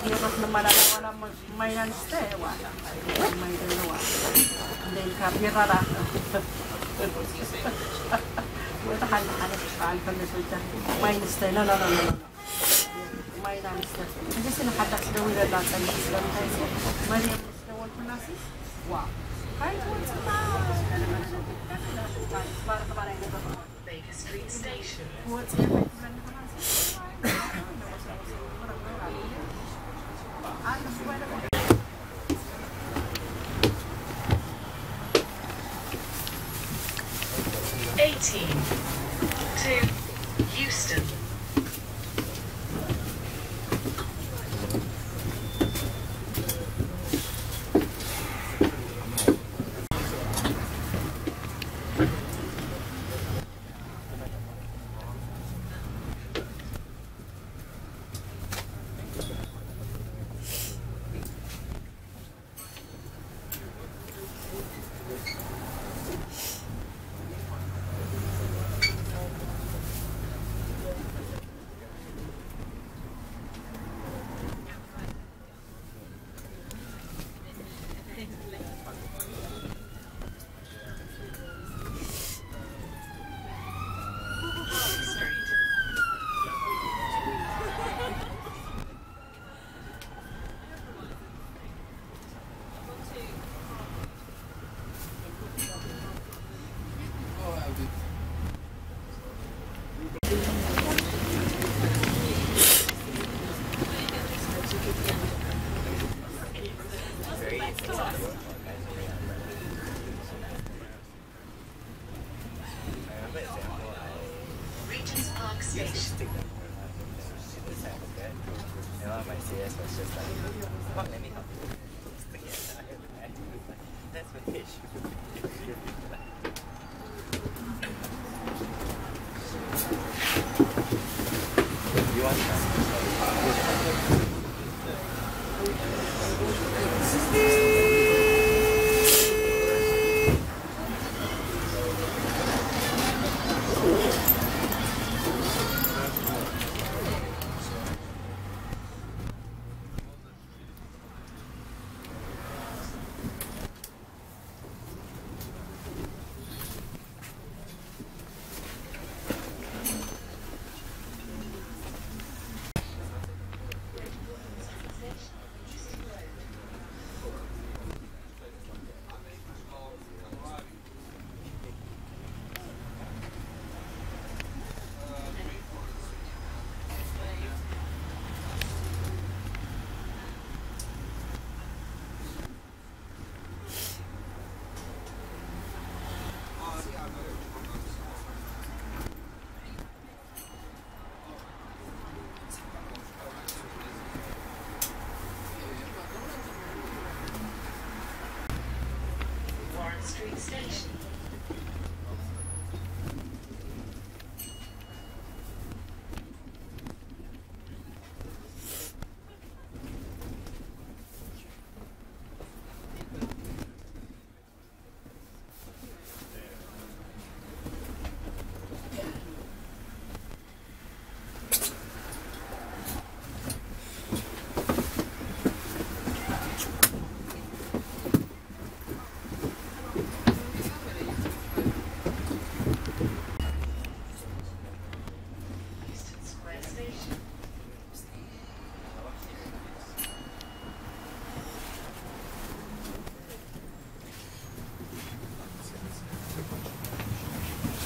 hirap na malalawa na may nanste, wala. May dalawa. Hindi ka, birara. Wala ka na siya. May nanste, no. May nanste. Kasi sinakatas na wala natin Islam tayo. May nanste na wala nasi. Wow. Kahit wala sa tao. Para kabalay na ba? Baker Street Station. What's it? 18 to Euston. Street Station.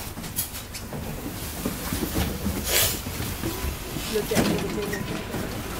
Look at